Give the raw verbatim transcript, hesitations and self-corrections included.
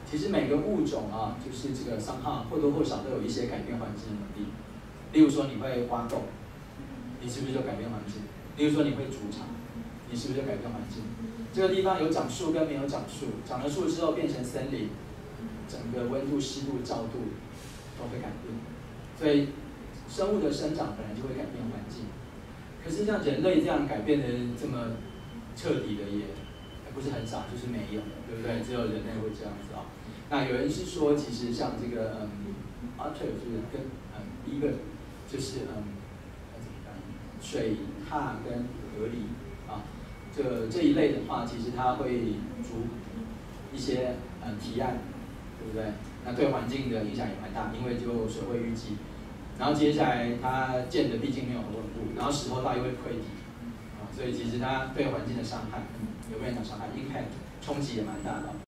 其实每个物种啊，就是这个伤害或多或少都有一些改变环境的能力。例如说你会挖洞，你是不是就改变环境？例如说你会筑巢，你是不是就改变环境？这个地方有长树跟没有长树，长了树之后变成森林，整个温度、湿度、照度都会改变。所以生物的生长本来就会改变环境。可是像人类这样改变的这么彻底的也不是很少，就是没有，对不对？只有人类会这样子啊、哦。那有人是说，其实像这个嗯 ，otter 就是跟嗯 beaver 就是嗯怎么翻译？水獭跟河狸啊，这这一类的话，其实它会逐一些嗯提案，对不对？那对环境的影响也蛮大，因为就水会淤积。然后接下来它建的毕竟没有很稳固，然后石头大又会溃堤，啊，所以其实它对环境的伤害，有没有讲伤害 impact 冲击也蛮大的。